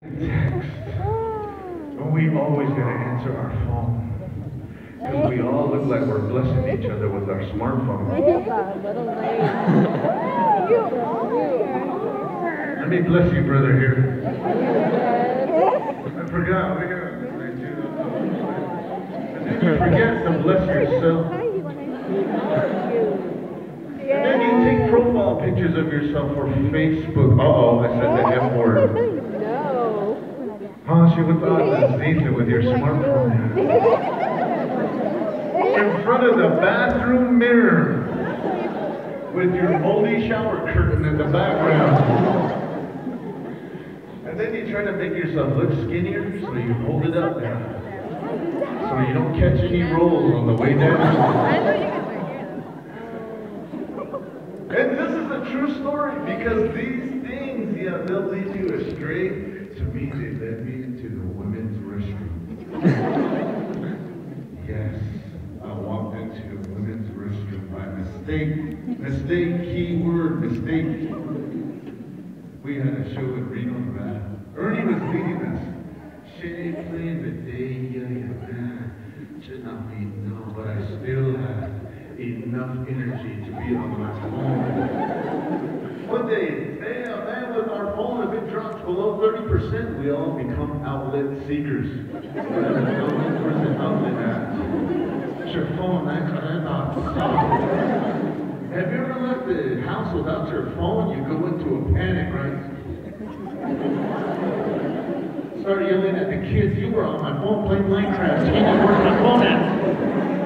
Text. And we always gotta answer our phone. Because we all look like we're blessing each other with our smartphone. Let me bless you, brother, here. I forgot. We got and then you forget to bless yourself. And then you take profile pictures of yourself for Facebook. Uh-oh, I said the F word. Huh, she would thought that's decent with your smartphone. In front of the bathroom mirror with your moldy shower curtain in the background. And then you try to make yourself look skinnier, so you hold it up there. So you don't catch any rolls on the way down. And this is a true story because these things, yeah, they'll lead you astray. To me, they led me into the women's restroom. Yes, I walked into the women's restroom by mistake. Mistake, key word, mistake. We had a show with Reno, Nevada. Ernie was leading us. Shay playing the day, should not be, no, but I still had enough energy to be on my phone. One day, man, with our phone, if it drops below 30%, we all become outlet seekers. Where's the outlet at? It's your phone, man. Have you ever left the house without your phone? You go into a panic, right? Started yelling at the kids, you were on my phone playing Minecraft. You didn't work my phone at.